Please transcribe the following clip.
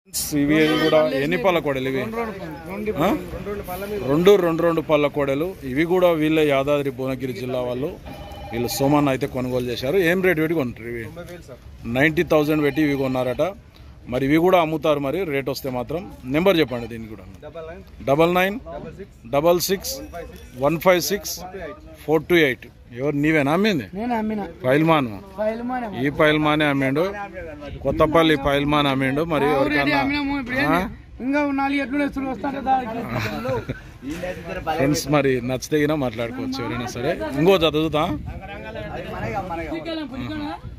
ఇవి కూడా ఎన్ని పళ్ళ కోడలు ఇవి? రెండు పళ్ళ కోడలు ఇవి కూడా వీళ్ళ యాదాద్రి భువనగిరి జిల్లా వాళ్ళు. వీళ్ళు సోమన్ అయితే కొనుగోలు చేశారు. ఏం రేట్ పెట్టి కొంటారు ఇవి? 90,000 పెట్టి ఇవి కొన్నారట. మరి ఇవి కూడా అమ్ముతారు. మరి రేట్ వస్తే మాత్రం నెంబర్ చెప్పండి దీనికి కూడా. 9966156428. ఎవరు నీవేనా అమ్మింది? పైల్మాన్. ఈ పైల్మానే అమ్మిండు, కొత్తపల్లి పైల్మాన్ అమ్మిండు. మరి ఫ్రెండ్స్ మరి నచ్చితే మాట్లాడుకోవచ్చు ఎవరైనా సరే. ఇంకో చదువుతా